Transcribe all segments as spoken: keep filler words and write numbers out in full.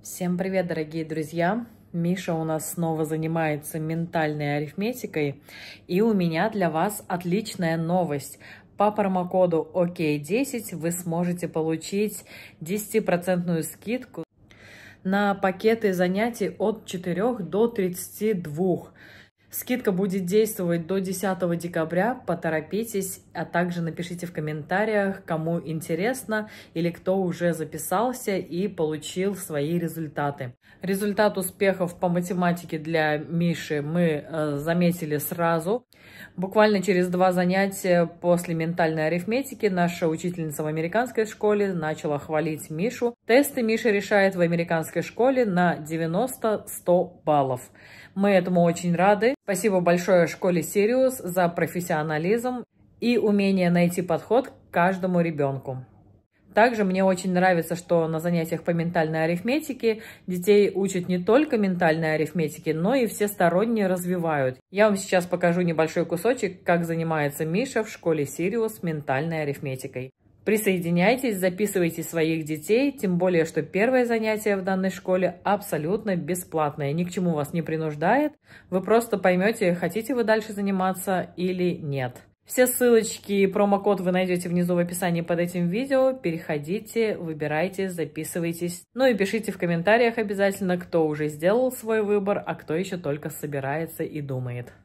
Всем привет, дорогие друзья! Миша у нас снова занимается ментальной арифметикой, и у меня для вас отличная новость. По промокоду о кей десять вы сможете получить десятипроцентную скидку на пакеты занятий от четырёх до тридцати двух. Скидка будет действовать до десятого декабря, поторопитесь, а также напишите в комментариях, кому интересно или кто уже записался и получил свои результаты. Результат успехов по математике для Миши мы э, заметили сразу. Буквально через два занятия после ментальной арифметики наша учительница в американской школе начала хвалить Мишу. Тесты Миша решает в американской школе на девяносто — сто баллов. Мы этому очень рады. Спасибо большое школе Sirius за профессионализм и умение найти подход к каждому ребенку. Также мне очень нравится, что на занятиях по ментальной арифметике детей учат не только ментальной арифметике, но и всесторонне развивают. Я вам сейчас покажу небольшой кусочек, как занимается Миша в школе Sirius ментальной арифметикой. Присоединяйтесь, записывайте своих детей, тем более, что первое занятие в данной школе абсолютно бесплатное, ни к чему вас не принуждает. Вы просто поймете, хотите вы дальше заниматься или нет. Все ссылочки и промокод вы найдете внизу в описании под этим видео. Переходите, выбирайте, записывайтесь. Ну и пишите в комментариях обязательно, кто уже сделал свой выбор, а кто еще только собирается и думает.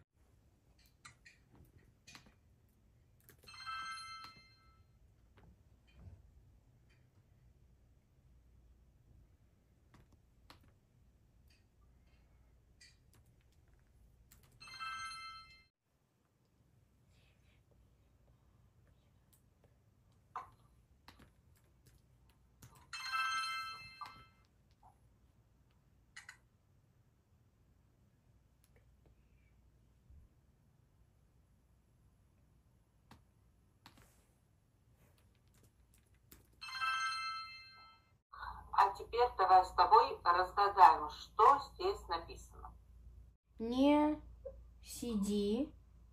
А теперь давай с тобой разгадаем, что здесь написано. Не сиди,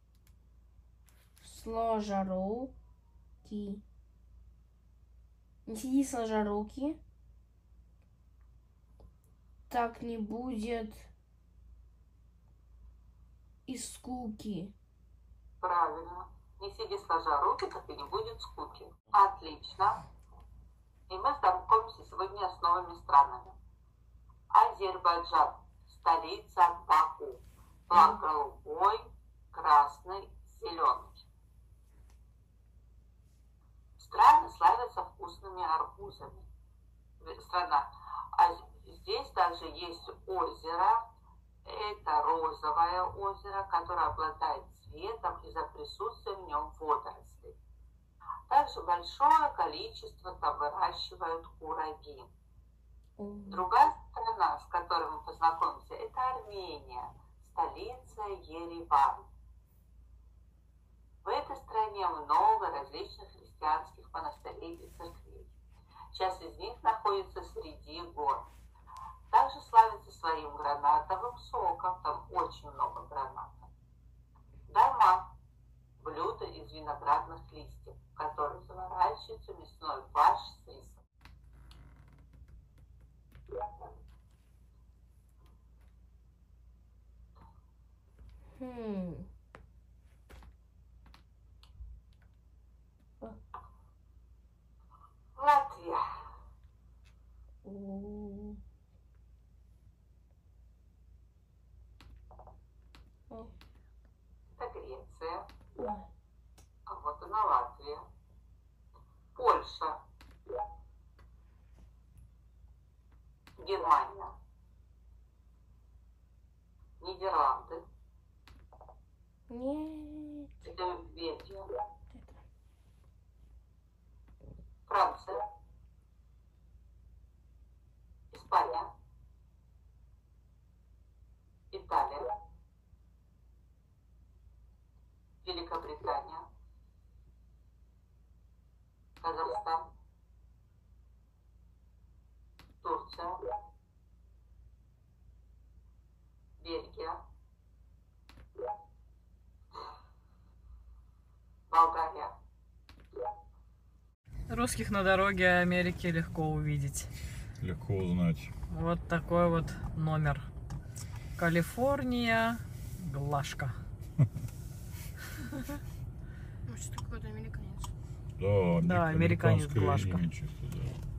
сложа руки. Не сиди, сложа руки. Так не будет и скуки. Правильно. Не сиди сложа руки, так и не будет скуки. Отлично. И мы знакомимся сегодня с новыми странами. Азербайджан. Столица Баку. Флаг голубой, красный, зеленый. Страны славятся вкусными арбузами. Страна. А здесь также есть озеро. Это розовое озеро, которое обладает цветом из-за присутствия в нем водорослей. Также большое количество там выращивают кураги. Другая страна, с которой мы познакомимся, это Армения, столица Ереван. В этой стране много различных христианских монастырей и церквей. Часть из них находится среди гор. Также славится своим гранатовым соком, там очень много гранатов. Дома. Блюдо из виноградных листьев, в которых заворачивается мясной фарш с рисом. Хм. Латвия. О. Это Греция. О. А вот она Латвия. Польша. Германия. Нидерланды. Нет. Это Бельгия. Франция. Испания. Италия. Великобритания. Казахстан. Турция. Бельгия. Болгария. Русских на дороге Америки легко увидеть. Легко узнать. Вот такой вот номер. Калифорния, Глашка. Может, это какой-то американец. Да, Да, американец американское Глашка. имя чисто, да.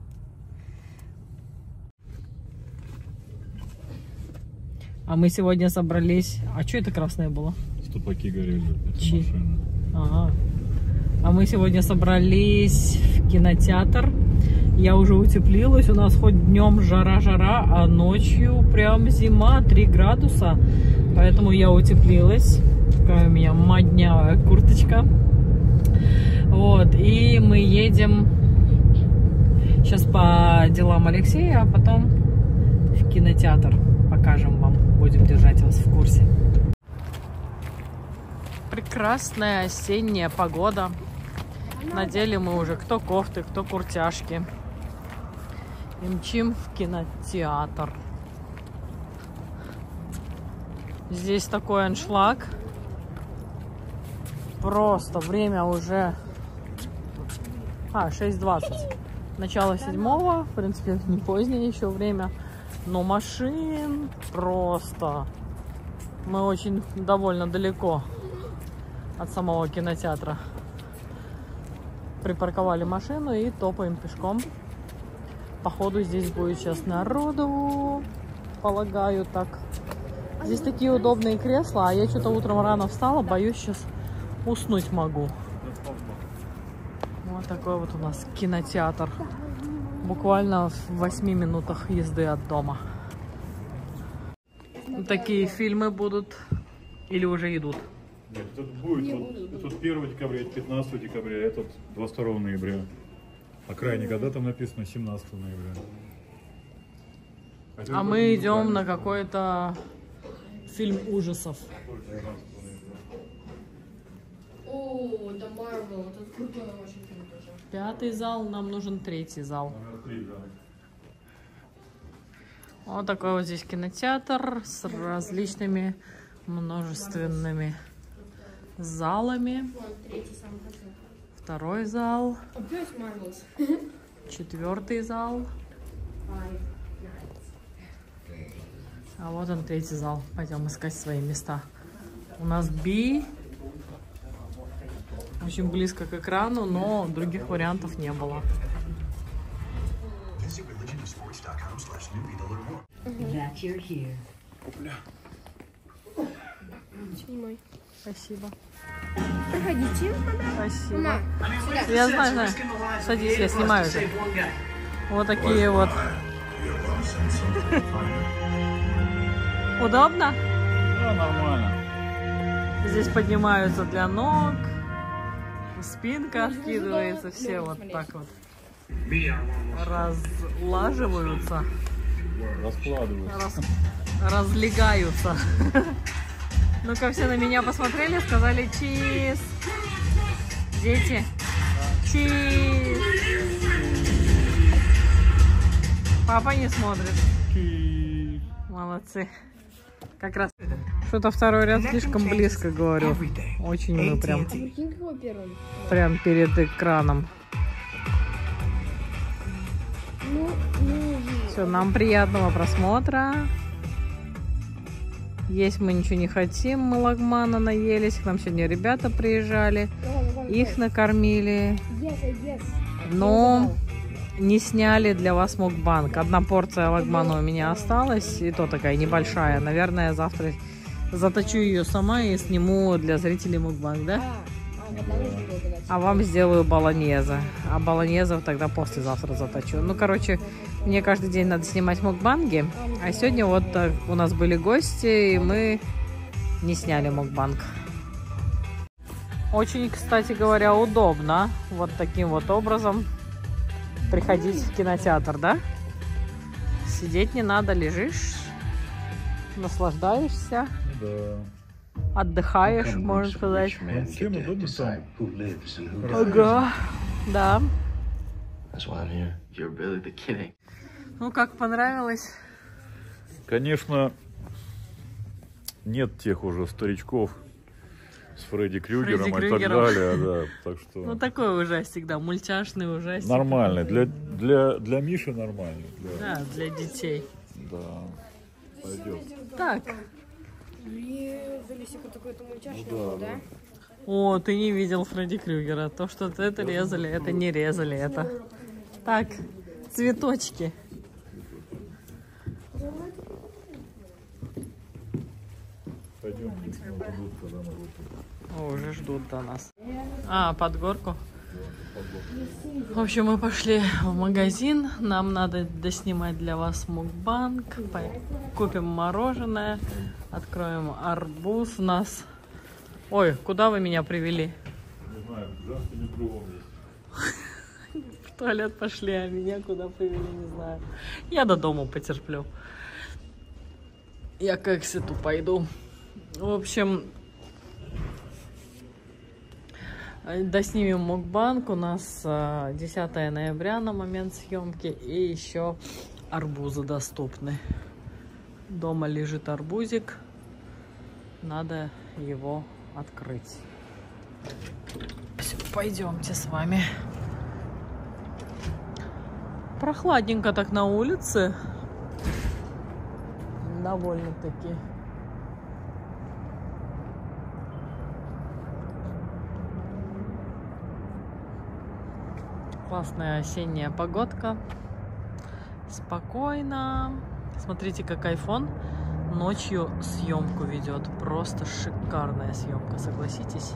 А мы сегодня собрались... А что это красное было? Ступаки горели. Это Чи? машина. Ага. А мы сегодня собрались в кинотеатр. Я уже утеплилась. У нас хоть днем жара-жара, а ночью прям зима, три градуса. Поэтому я утеплилась. Такая у меня моднявая курточка. Вот. И мы едем сейчас по делам Алексея, а потом в кинотеатр. Покажем вам. Будем держать вас в курсе. Прекрасная осенняя погода. Надели мы уже кто кофты, кто куртяшки. И мчим в кинотеатр. Здесь такой аншлаг. Просто время уже... А, шесть двадцать. Начало седьмого. В принципе, не позднее еще время. Но машин просто... Мы очень довольно далеко от самого кинотеатра. Припарковали машину и топаем пешком. Походу здесь будет сейчас народу, полагаю, так. Здесь такие удобные кресла, а я что-то утром рано встала, боюсь, сейчас уснуть могу. Вот такой вот у нас кинотеатр. Буквально в восьми минутах езды от дома. Такие фильмы будут или уже идут? Нет, этот будет, вот, тут первого декабря, пятнадцатого декабря, этот двадцать второго ноября. А крайне, когда там написано семнадцатого ноября. Хотя А мы идем на какой-то фильм ужасов. О, это Марвел. Это крутой очень фильм тоже. Пятый зал, нам нужен третий зал. Номер три, да. Вот такой вот здесь кинотеатр с различными множественными залами. Вон, третий самый красивый. Второй зал, Опять Марвелс. четвертый зал. А вот он, третий зал. Пойдем искать свои места. У нас Би. Очень близко к экрану, но других вариантов не было. Снимай. Спасибо. Проходите. Спасибо. Мама, сюда. Я знаю, знаю. Садись, я снимаю уже. Вот такие вот. Удобно? Да, нормально. Здесь поднимаются для ног. Спинка откидывается. Все вот так вот разлаживаются. Раскладываются. Раз, разлегаются. Ну-ка, все на меня посмотрели, сказали чиз. Дети. Чиз. Папа не смотрит. Молодцы. Как раз что-то второй ряд слишком близко, говорю. Очень мы прям, Прикинь, какой первый? прям перед экраном. Ну, ну, Все, нам приятного просмотра. Есть мы ничего не хотим, мы лагмана наелись. К нам сегодня ребята приезжали, их накормили. Yes, yes. Но не сняли для вас мукбанг. Одна порция лагмана у меня осталась, и то такая небольшая. Наверное, завтра заточу ее сама и сниму для зрителей мукбанг, да? А вам сделаю болоньезе. А болоньезе тогда послезавтра заточу. Ну, короче, мне каждый день надо снимать мукбанги. А сегодня вот у нас были гости, и мы не сняли мукбанг. Очень, кстати говоря, удобно вот таким вот образом приходить в кинотеатр, да? Сидеть не надо, лежишь, наслаждаешься, Да. отдыхаешь, можно сказать. Всем удобно там. Ага, да. Ну, как понравилось? Конечно, нет тех уже старичков, с Фредди Крюгером Фредди и так Крюгером. далее, да. Так что Ну, такой ужастик, да, мультяшный ужастик. нормальный. Для, для, для Миши нормальный. Для, Да, для детей. да. Пойдет. Так. Резали какой-то мультяшный, Ну да, да? О, ты не видел Фредди Крюгера. То, что это резали, это не резали, это. Так, цветочки. Пойдем. Ждут, когда мы выйдем. О, уже ждут до нас. А, под горку. В общем, мы пошли в магазин. Нам надо доснимать для вас мукбанг. Купим мороженое. Откроем арбуз у нас. Ой, куда вы меня привели? Не знаю, жарко не кругом здесь. В туалет пошли, а меня куда привели, не знаю. Я до дома потерплю. Я к Экситу пойду. В общем, доснимем мукбанг. У нас десятое ноября на момент съемки. И еще арбузы доступны. Дома лежит арбузик. Надо его открыть. Все, пойдемте с вами. Прохладненько так на улице. Довольно-таки. Классная осенняя погодка. Спокойно. Смотрите, как айфон ночью съемку ведет. Просто шикарная съемка, согласитесь.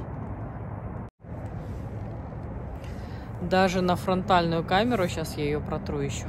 Даже на фронтальную камеру, сейчас я ее протру еще.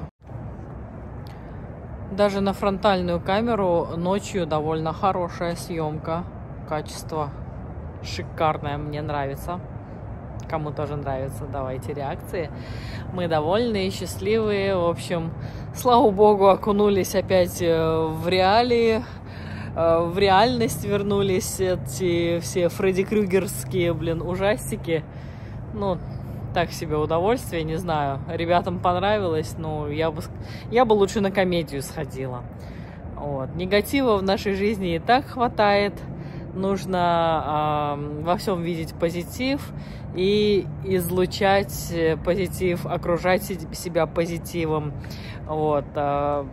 Даже на фронтальную камеру ночью довольно хорошая съемка. Качество шикарное, мне нравится. Кому тоже нравится, давайте реакции. Мы довольны и счастливые. В общем, слава богу, окунулись опять в реалии. В реальность вернулись эти все Фредди Крюгерские, блин, ужастики. Ну, так себе удовольствие, не знаю. Ребятам понравилось, но я бы, я бы лучше на комедию сходила. Вот. Негатива в нашей жизни и так хватает. Нужно э, во всем видеть позитив и излучать позитив, окружать себя позитивом. Вот. Э,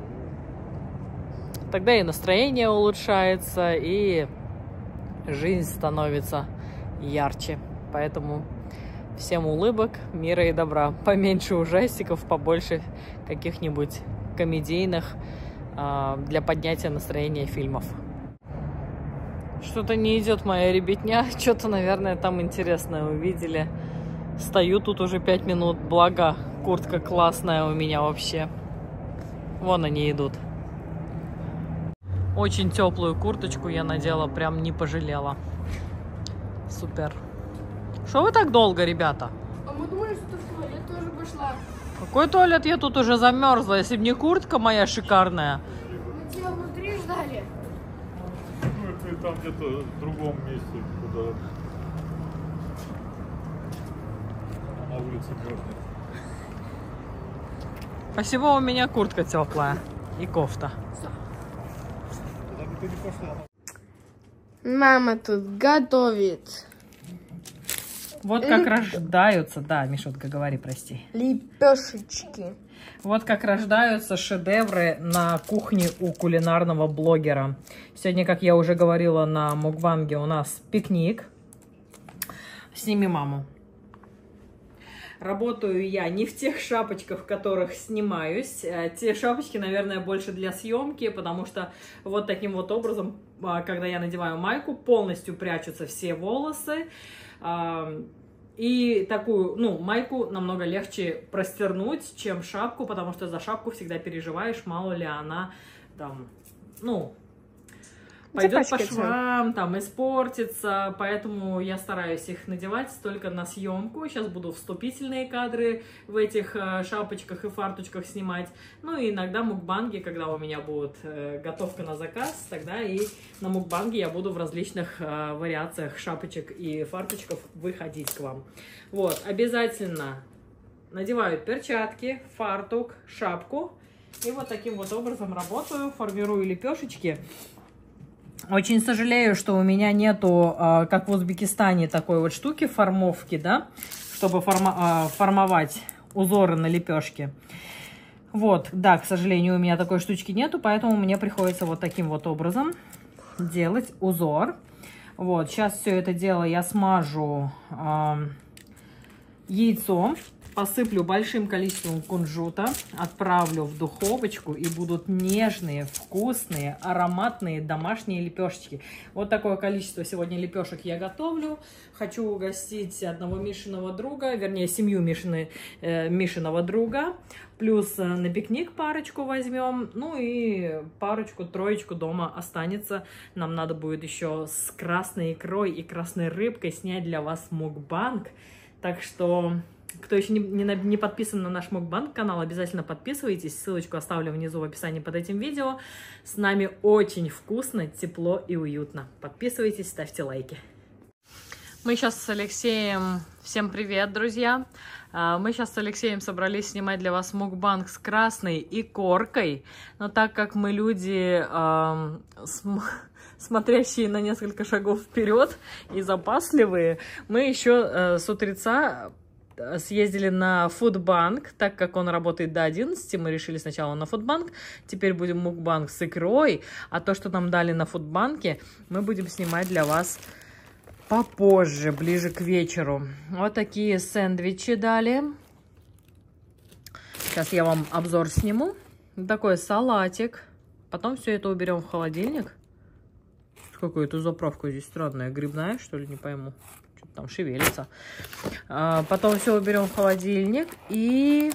тогда и настроение улучшается, и жизнь становится ярче. Поэтому всем улыбок, мира и добра. Поменьше ужастиков, побольше каких-нибудь комедийных э, для поднятия настроения фильмов. Что-то не идет моя ребятня. Что-то, наверное, там интересное увидели. Стою тут уже пять минут. Благо, куртка классная у меня вообще. Вон они идут. Очень теплую курточку я надела, прям не пожалела. Супер. Что вы так долго, ребята? А мы думали, что ты в туалет тоже пошла. Какой туалет? Я тут уже замерзла. Если бы не куртка моя шикарная. Мы тебя внутри ждали. Ну, это там где-то в другом месте, куда на улице мерзнет. Спасибо, у меня куртка теплая. И кофта. Куда бы ты не пошла? Мама тут готовит. Вот как рождаются, да, Мишутка, говори, прости. Лепешечки. Вот как рождаются шедевры на кухне у кулинарного блогера. Сегодня, как я уже говорила на мукбанге, у нас пикник. Сними маму. Работаю я не в тех шапочках, в которых снимаюсь. Те шапочки, наверное, больше для съемки, потому что вот таким вот образом, когда я надеваю майку, полностью прячутся все волосы. И такую, ну, майку намного легче простернуть, чем шапку, потому что за шапку всегда переживаешь, мало ли она там, ну, пойдет по швам, там, испортится. Поэтому я стараюсь их надевать только на съемку. Сейчас буду вступительные кадры в этих э, шапочках и фарточках снимать. Ну и иногда мукбанги, когда у меня будет э, готовка на заказ, тогда и на мукбанге я буду в различных э, вариациях шапочек и фарточков выходить к вам. Вот, обязательно надеваю перчатки, фартук, шапку. И вот таким вот образом работаю, формирую лепешечки. Очень сожалею, что у меня нету, как в Узбекистане, такой вот штуки формовки, да, чтобы форма формовать узоры на лепешке. Вот, да, к сожалению, у меня такой штучки нету, поэтому мне приходится вот таким вот образом делать узор. Вот, сейчас все это дело я смажу э, яйцом. Посыплю большим количеством кунжута, отправлю в духовочку, и будут нежные, вкусные, ароматные домашние лепешечки. Вот такое количество сегодня лепешек я готовлю. Хочу угостить одного Мишиного друга, вернее, семью Мишины, э, Мишиного друга. Плюс на пикник парочку возьмем. Ну и парочку, троечку дома останется. Нам надо будет еще с красной икрой и красной рыбкой снять для вас мукбанг. Так что... Кто еще не, не, не подписан на наш мукбанг канал, обязательно подписывайтесь. Ссылочку оставлю внизу в описании под этим видео. С нами очень вкусно, тепло и уютно. Подписывайтесь, ставьте лайки. Мы сейчас с Алексеем... Всем привет, друзья! Мы сейчас с Алексеем собрались снимать для вас мукбанг с красной икоркой. Но так как мы люди... Э, см... смотрящие на несколько шагов вперед и запасливые, мы еще э, с утреца съездили на Фудбанк, так как он работает до одиннадцати, мы решили сначала на Фудбанк, теперь будем мукбанг с икрой, а то, что нам дали на Фудбанке, мы будем снимать для вас попозже, ближе к вечеру. Вот такие сэндвичи дали. Сейчас я вам обзор сниму. Такой салатик. Потом все это уберем в холодильник. Какая-то заправка здесь странная, грибная, что ли, не пойму. Что-то там шевелится. А, потом все уберем в холодильник. И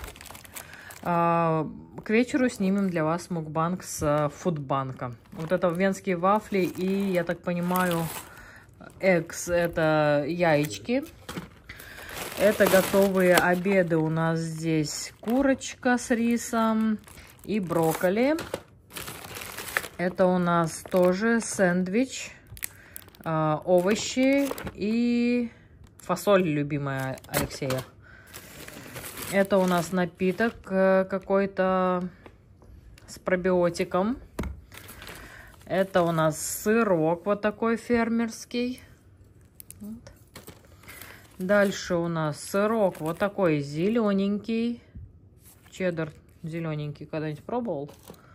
а, к вечеру снимем для вас мукбанг с Фудбанка. Вот это венские вафли и, я так понимаю, экс, это яички. Это готовые обеды. У нас здесь курочка с рисом и брокколи. Это у нас тоже сэндвич, э, овощи и фасоль, любимая Алексея. Это у нас напиток э, какой-то с пробиотиком. Это у нас сырок вот такой фермерский. Вот. Дальше у нас сырок вот такой зелененький. Чеддер зелененький. Когда-нибудь пробовал?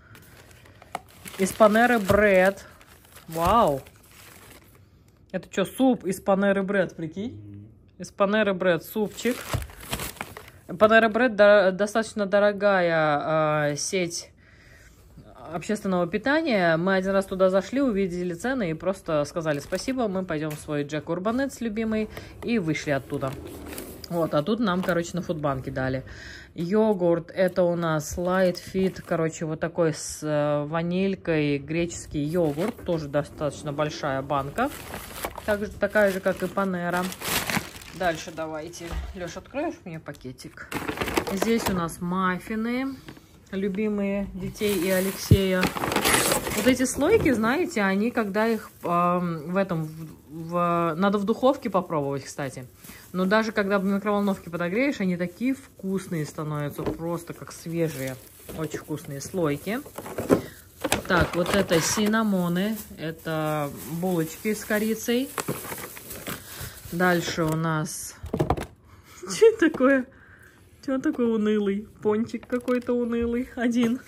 Из Панеры Бред. Вау. Это что, суп из Панеры Бред, прикинь? Из Панеры Бред супчик. Панера Бред до, достаточно дорогая э, сеть общественного питания. Мы один раз туда зашли, увидели цены и просто сказали спасибо. Мы пойдем в свой Джек Урбанетс любимый и вышли оттуда. Вот, а тут нам, короче, на Фудбанке дали. Йогурт, это у нас Light Fit, короче, вот такой с э, ванилькой греческий йогурт. Тоже достаточно большая банка. Также такая же, как и Панера. Дальше давайте. Леш, откроешь мне пакетик? Здесь у нас маффины, любимые детей и Алексея. Вот эти слойки, знаете, они, когда их э, в этом, в, в, надо в духовке попробовать, кстати. Но даже когда в микроволновке подогреешь, они такие вкусные становятся, просто как свежие. Очень вкусные слойки. Так, вот это синнамоны, это булочки с корицей. Дальше у нас... Что это такое? Что он такой унылый? Пончик какой-то унылый. Один.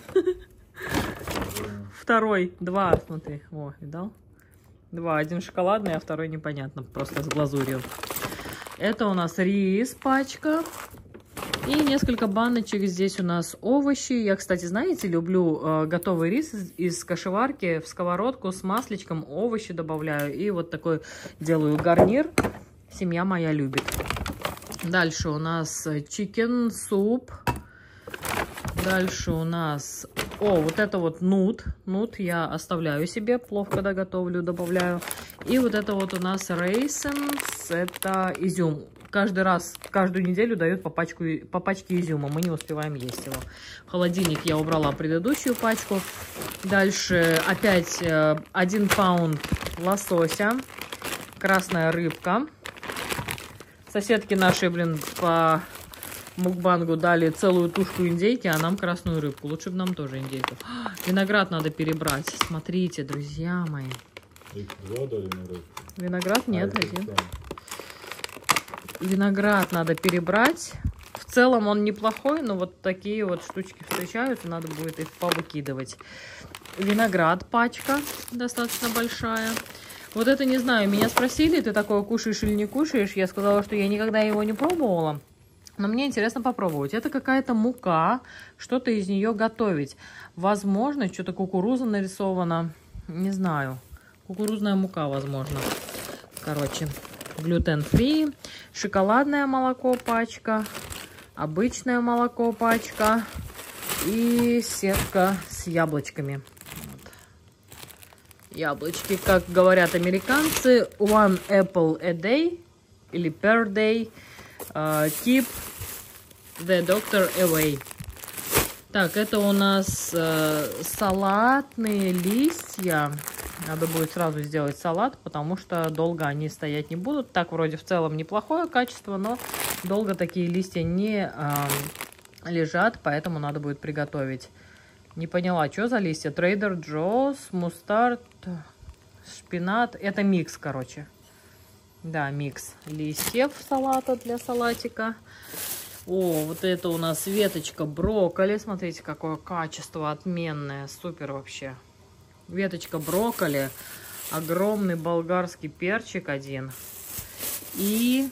Второй. Два, смотри. О, видал? Два. Один шоколадный, а второй непонятно. Просто с глазурью. Это у нас рис, пачка. И несколько баночек. Здесь у нас овощи. Я, кстати, знаете, люблю э, готовый рис из, из кашеварки в сковородку с масличком. Овощи добавляю. И вот такой делаю гарнир. Семья моя любит. Дальше у нас чикен суп. Дальше у нас... О, вот это вот нут. Нут я оставляю себе. Плов, когда готовлю, добавляю. И вот это вот у нас рейсенс. Это изюм. Каждый раз, каждую неделю дают по, пачку, по пачке изюма. Мы не успеваем есть его. В холодильник я убрала предыдущую пачку. Дальше опять один паунд лосося. Красная рыбка. Соседки наши, блин, по мукбангу дали целую тушку индейки, а нам красную рыбку. Лучше бы нам тоже индейку. А, виноград надо перебрать. Смотрите, друзья мои. Их два дали виноград? Виноград нет, а один. Виноград надо перебрать. В целом он неплохой, но вот такие вот штучки встречаются, надо будет их повыкидывать. Виноград пачка достаточно большая. Вот это не знаю, меня спросили, ты такое кушаешь или не кушаешь. Я сказала, что я никогда его не пробовала. Но мне интересно попробовать. Это какая-то мука, что-то из нее готовить. Возможно, что-то кукуруза нарисована. Не знаю. Кукурузная мука, возможно. Короче, глютен-фри. Шоколадное молоко пачка. Обычное молоко пачка. И сетка с яблочками. Яблочки, как говорят американцы, one apple a day или per day, uh, keep the doctor away. Так, это у нас uh, салатные листья. Надо будет сразу сделать салат, потому что долго они стоять не будут. Так, вроде в целом неплохое качество, но долго такие листья не uh, лежат, поэтому надо будет приготовить. Не поняла, что за листья? Trader Joe's, мустард, шпинат. Это микс, короче. Да, микс листьев салата для салатика. О, вот это у нас веточка брокколи. Смотрите, какое качество отменное. Супер вообще. Веточка брокколи. Огромный болгарский перчик один. И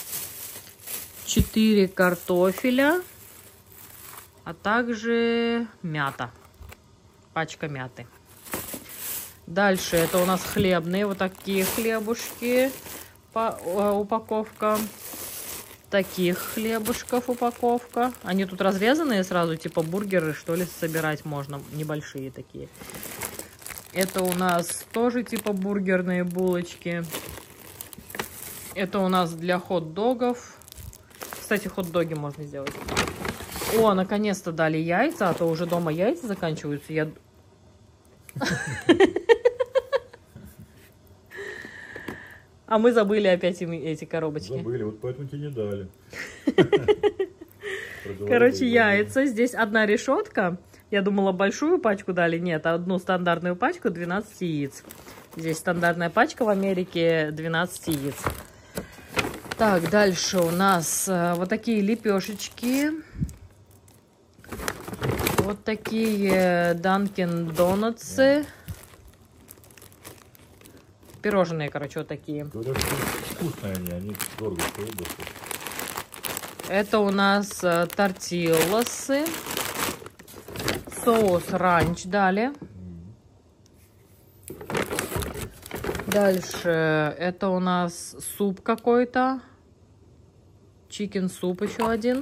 четыре картофеля. А также мята. Пачка мяты. Дальше это у нас хлебные. Вот такие хлебушки. По, э, упаковка. Таких хлебушков упаковка. Они тут разрезанные сразу, типа бургеры, что ли, собирать можно. Небольшие такие. Это у нас тоже типа бургерные булочки. Это у нас для хот-догов. Кстати, хот-доги можно сделать. О, наконец-то дали яйца, а то уже дома яйца заканчиваются. Я... А мы забыли опять эти коробочки. Забыли, вот поэтому тебе не дали. Короче, яйца. Здесь одна решетка. Я думала, большую пачку дали. Нет, одну стандартную пачку, двенадцать яиц. Здесь стандартная пачка в Америке, двенадцать яиц. Так, дальше у нас вот такие лепешечки. Вот такие Dunkin' Donuts. Пирожные, короче, вот такие. Вкусные они, они дорого стоят. Это у нас тортилласы. Соус ранч дали. Дальше это у нас суп какой-то. Чикен суп еще один.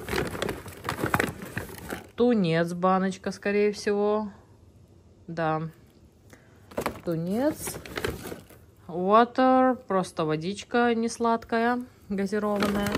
Тунец, баночка, скорее всего. Да. Тунец. Water, просто водичка не сладкая, газированная.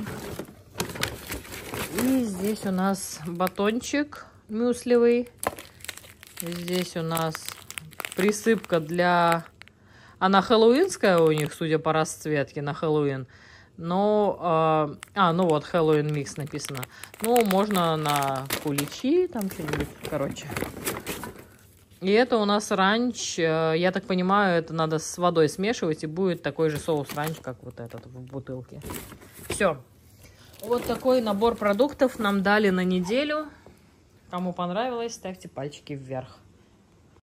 И здесь у нас батончик мюслевый. Здесь у нас присыпка для... Она хэллоуинская у них, судя по расцветке, на Хэллоуин. Но... Э... А, ну вот, Хэллоуин микс написано. Ну, можно на куличи, там что-нибудь, короче. И это у нас ранч. Я так понимаю, это надо с водой смешивать, и будет такой же соус ранч, как вот этот в бутылке. Все. Вот такой набор продуктов нам дали на неделю. Кому понравилось, ставьте пальчики вверх.